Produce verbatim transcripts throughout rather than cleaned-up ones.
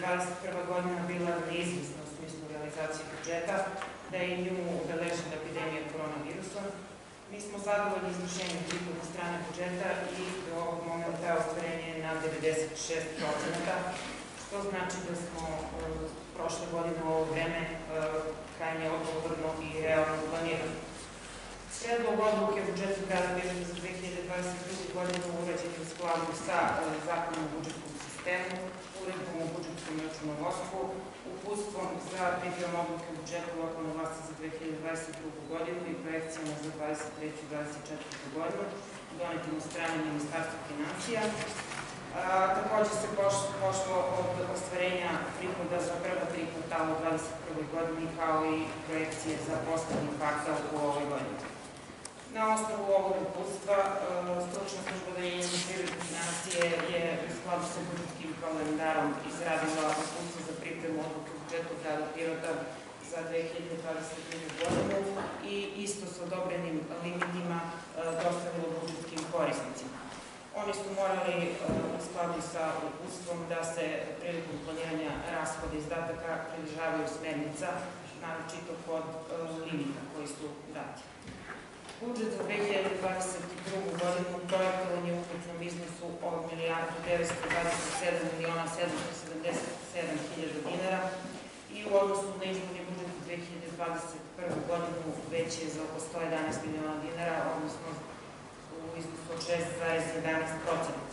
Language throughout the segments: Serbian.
dvadeset prva godina bila neizvisna u smislu realizacije budžeta, da je nju obeležila epidemija koronavirusom. Mi smo zadovoljni izvršenjem prihodne strane budžeta i do ovog momenta ostvarenje je na devedeset šest procenata, što znači da smo prošle godine u ovo vreme krajnje odgovorno i realno planirali. Predlog odluke o budžetu grada Beograda za dve hiljade dvadeset drugu. godinu urađen je u skladu sa Zakonom o budžetskom sistemu, Uredbom o budžetskom računovodstvu, uputstvom za pripremu odluke o budžetu lokalne vlasti za dve hiljade dvadeset drugu. godinu i projekcijama za dvadeset treću i dvadeset četvrtu. godinu, donetim od strane Ministarstva finansija. Takođe se pošlo od ostvarenja prihoda za prva tri kvartala u dvadeset prvoj. godini, kao i projekcije za poslednji kvartal u ovoj godini. Na osnovu ovog uputstva, stručna služba Odeljenja privredne finansije je u skladu sa budžetskim kalendarom izradila uputstvo za pripremu odluke o budžetu grada Pirota za dve hiljade dvadeset drugu. godinu i isto sa odobrenim limitima dostavilo budžetskim korisnicima. Oni su morali u skladu sa uputstvom da se prilikom planiranja rashoda izdataka pridržavaju smernica, naročito kod limita koji su dati. Budžet za dve hiljade dvadeset drugu. godinu projektovan je u ukupnom iznosu od milijardu devetsto dvadeset sedam miliona sedamsto sedamdeset sedam hiljada dinara i u odnosu na izvorni budžet za dve hiljade dvadeset prvu. godinu veći je za oko sto jedanaest miliona dinara, odnosno u iznosu od šest zarez jedanaest procenata.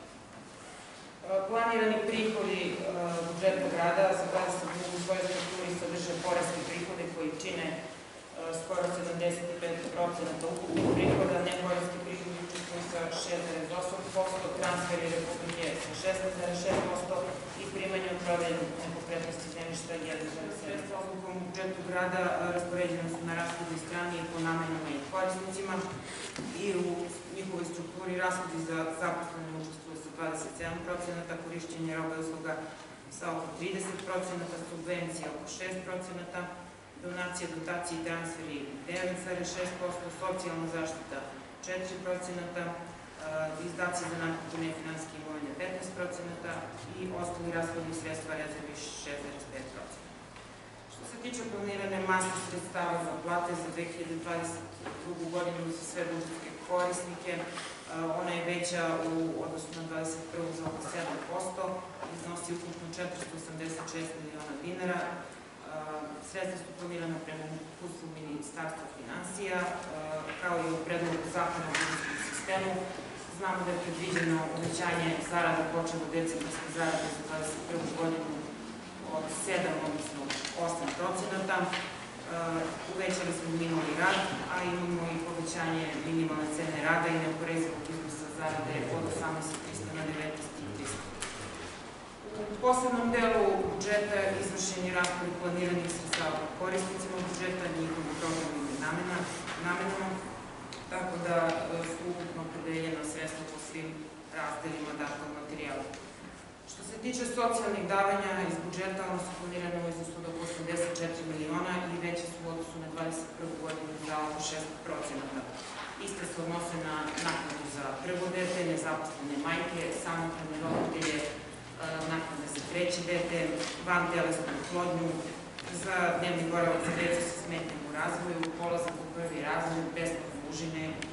Planirani prihodi budžeta grada za dvadeset drugu. u svojoj strukturi sadrže poreske prihode koji čine skoro sedamdeset pet procenata ukupnih prihoda, neporeski prihodi učestvuju sa šest zarez osam posto, transferi Republike sa šesnaest zarez šest posto i primanje od prodaje nepokretnosti zemljišta jedan zarez sedam posto. Odlukom u budžetu grada raspoređene su na rashodnoj strani i po namenama i korisnicima i u njihovoj strukturi rashodi za zaposlene učestvuju sa dvadeset sedam procenata, korišćenje roba i usluga sa oko trideset procenata, subvencija oko šest procenata, donacije, dotacije i transferi devet zarez šest posto, socijalna zaštita četiri procenata, izdaci za naknadu nefinansijske imovine petnaest procenata i ostali rashodni sredstva rezervi šest zarez pet procenata. Što se tiče planirane mase sredstava za plate za dve hiljade dvadeset drugu. godinu za sve budžetske korisnike, ona je veća u odnosu na dvadeset prvu. za oko sedam posto, iznosi ukupno četiristo osamdeset šest miliona dinara. Sredstva su planirana prema uputstvu Ministarstva finansija, kao i u predlogu Zakona o budžetskom sistemu. Znamo da je predviđeno uvećanje zarada počev od decembarske zarade za dvadeset prvu. godinu od sedam, odnosno osam procenata. Uvećali smo minuli rad, a imamo i povećanje minimalne cene rada i neoporezivog iznosa zarade od osamnaest hiljada trista na devetnaest hiljada trista. U posebnom delu budžeta izvršen je raspon planiranih sredstava korisnicima budžeta, njihovim programima i namenama, tako da su ukupno opredeljena sredstva po svim razdelima datog materijala. Što se tiče socijalnih davanja iz budžeta, ono su planirane u iznosu od oko osamdeset četiri miliona i veće su u odnosu na dvadeset prvu. godinu za oko šest procenata. Iste se odnose na naknadu za prvo dete, nezaposlene majke, samohrane roditelje, naknade za treće dete, vantelesnu oplodnju, za dnevni boravak za decu sa smetnjama u razvoju, polazak u prvi razred, besplatne užine